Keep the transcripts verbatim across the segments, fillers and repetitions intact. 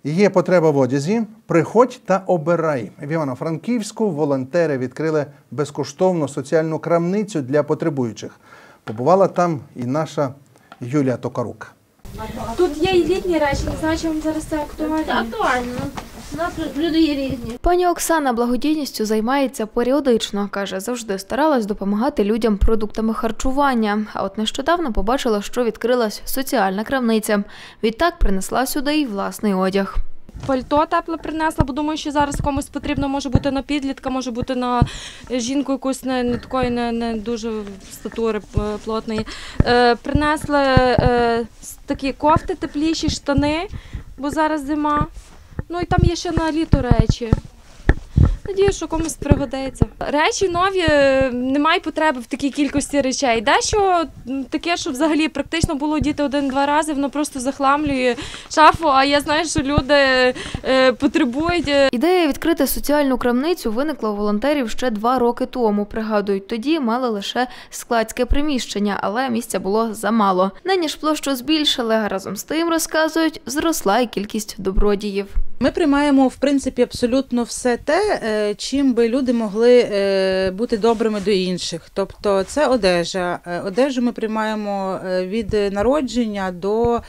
Є потреба в одязі? Приходь та обирай. В Івано-Франківську волонтери відкрили безкоштовну соціальну крамницю для потребуючих. Побувала там і наша Юлія Токарук. Тут є і літні речі, не знаю, чи вам зараз це актуально. Це актуально. У нас люди є різні. Пані Оксана благодійністю займається періодично. Каже, завжди старалась допомагати людям продуктами харчування. А от нещодавно побачила, що відкрилась соціальна крамниця. Відтак принесла сюди й власний одяг. Пальто тепле принесла, бо думаю, що зараз комусь потрібно, може бути на підлітка, може бути на жінку якусь не, не такої, не, не дуже статури плотної. Е, принесли е, такі кофти, тепліші, штани, бо зараз зима. Ну і там є ще на літо речі. Надію, що комусь пригодиться. Речі нові, немає потреби в такій кількості речей. Дещо таке, що взагалі практично було діти один-два рази, воно просто захламлює шафу, а я знаю, що люди е, потребують. Ідея відкрити соціальну крамницю виникла у волонтерів ще два роки тому. Пригадують, тоді мали лише складське приміщення, але місця було замало. Нині ж площу збільшили, а разом з тим, розказують, зросла і кількість добродіїв. Ми приймаємо, в принципі, абсолютно все те, чим би люди могли бути добрими до інших. Тобто це одежа. Одежу ми приймаємо від народження до...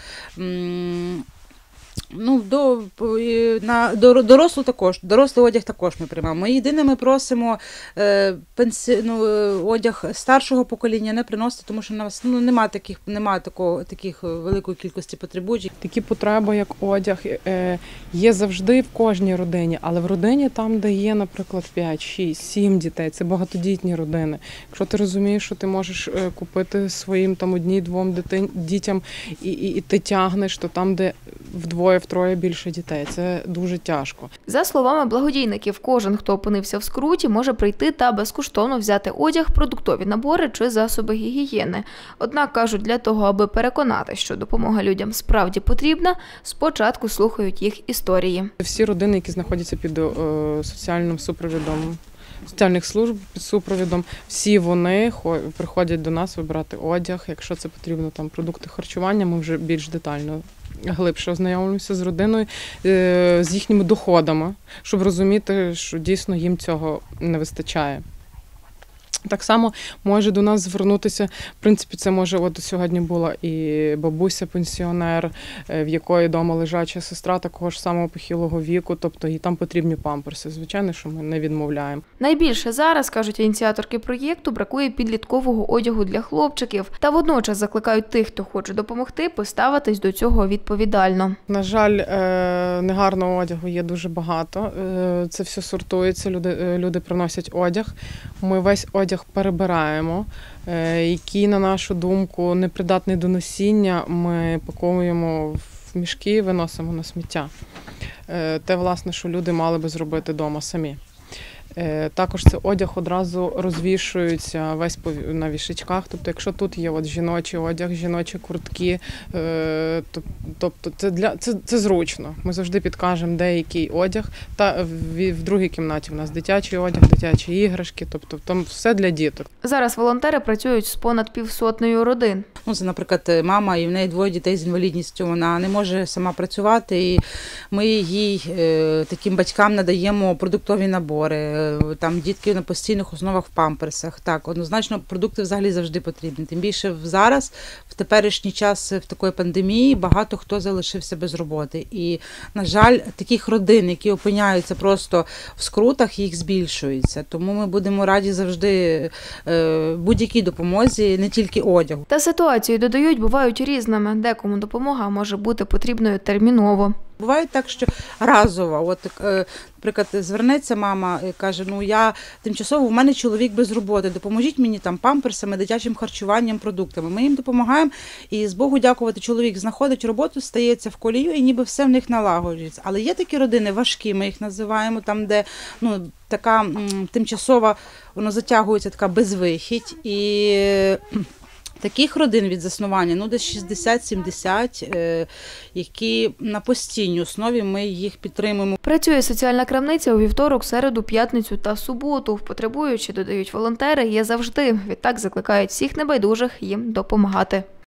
Ну, до, на, до, дорослу також, дорослий одяг також ми приймаємо. Ми єдине, ми просимо е, пенсі, ну, одяг старшого покоління не приносити, тому що у нас ну, немає таких, немає такого, таких великої кількості потребуючих. Такі потреби, як одяг, е, є завжди в кожній родині, але в родині там, де є, наприклад, п'ять, шість, сім дітей, це багатодітні родини. Якщо ти розумієш, що ти можеш купити своїм там одній-двом дітям і, і, і ти тягнеш, то там, де вдвоє, втроє більше дітей. Це дуже тяжко. За словами благодійників, кожен, хто опинився в скруті, може прийти та безкоштовно взяти одяг, продуктові набори чи засоби гігієни. Однак, кажуть, для того, аби переконати, що допомога людям справді потрібна, спочатку слухають їх історії. Всі родини, які знаходяться під е, соціальним супровідом, соціальних служб під супровідом, всі вони приходять до нас вибирати одяг. Якщо це потрібно там продукти харчування, ми вже більш детально глибше ознайомлюємося з родиною, з їхніми доходами, щоб розуміти, що дійсно їм цього не вистачає. Так само може до нас звернутися, в принципі, це може, от сьогодні була і бабуся-пенсіонер, в якої вдома лежача сестра такого ж самого похилого віку, тобто і там потрібні памперси. Звичайно, що ми не відмовляємо. Найбільше зараз, кажуть ініціаторки проєкту, бракує підліткового одягу для хлопчиків. Та водночас закликають тих, хто хоче допомогти, поставитись до цього відповідально. На жаль, негарного одягу є дуже багато. Це все сортується, люди, люди приносять одяг. Ми весь одяг перебираємо, який, на нашу думку, непридатний до носіння, ми паковуємо в мішки і виносимо на сміття. Те, власне, що люди мали би зробити вдома самі. Також це одяг одразу розвішується весь на вішачках. Тобто, якщо тут є от жіночий одяг, жіночі куртки, тобто це, для, це, це зручно. Ми завжди підкажемо, де який одяг. Та в, в другій кімнаті у нас дитячий одяг, дитячі іграшки, тобто там все для діток. Зараз волонтери працюють з понад півсотнею родин. Ну, це, наприклад, мама, і в неї двоє дітей з інвалідністю, вона не може сама працювати, і ми їй, таким батькам, надаємо продуктові набори. Там дітки на постійних основах в памперсах. Так, однозначно, продукти взагалі завжди потрібні. Тим більше зараз, в теперішній час, в такої пандемії, багато хто залишився без роботи. І, на жаль, таких родин, які опиняються просто в скрутах, їх збільшується. Тому ми будемо раді завжди будь-якій допомозі, не тільки одягу. Та ситуації, додають, бувають різними. Декому допомога може бути потрібною терміново. Буває так, що разово, от, наприклад, звернеться мама і каже, ну я тимчасово, у мене чоловік без роботи, допоможіть мені там памперсами, дитячим харчуванням, продуктами. Ми їм допомагаємо і, з Богу дякувати, чоловік знаходить роботу, стається в колію і ніби все в них налагоджується. Але є такі родини важкі, ми їх називаємо, там де ну, така м, тимчасова, воно затягується, така безвихідь. І таких родин від заснування, ну, десь шістдесят-сімдесят, е, які на постійній основі ми їх підтримуємо. Працює соціальна крамниця у вівторок, середу, п'ятницю та суботу. Потребуючі, додають волонтери, є завжди. Відтак закликають всіх небайдужих їм допомагати.